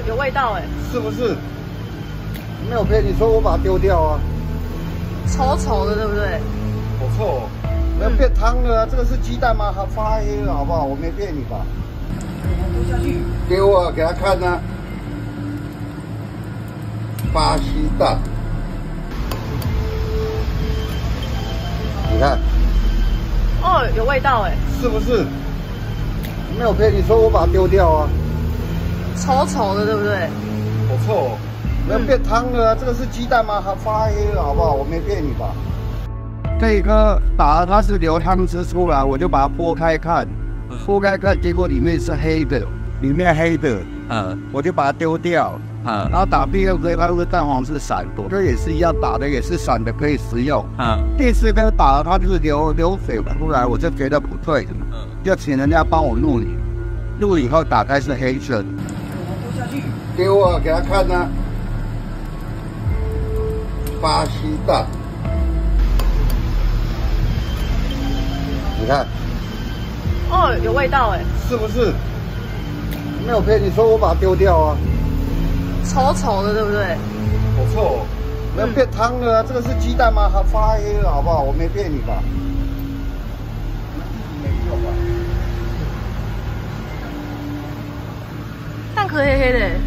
有味道哎， 是不是？没有骗你说我把它丢掉啊， 稠稠的，对不对？ 好臭哦，没有变汤了啊，这个是鸡蛋吗？它发黑了好不好？我没骗你吧？丢下去，丢啊，给他看呢、巴西蛋，你看， 哦，有味道哎， 是不是？没有骗你说我把它丢掉啊， 稠稠的，对不对？ 好臭哦，没有变汤了啊，这个是鸡蛋吗？它发黑了好不好？我没骗你吧？这个打了它是流汤汁出来，我就把它剥开看，剥开看，结果里面是黑的，里面黑的，我就把它丢掉，然后打第二个，它是蛋黄是散的，这也是一样打的，也是散的，可以食用。第四个打了它就是流水出来，我就觉得不对，就请人家帮我录影，录以后打开是黑色的，丢下去，丢啊，给他看呢、巴西蛋。你看， 哦，有味道哎， 是不是？没有骗你说我把它丢掉啊， 稠稠的，对不对？ 好臭哦，没有变汤了啊，这个是鸡蛋吗？它发黑了好不好？我没骗你吧？ 蛋壳黑黑的。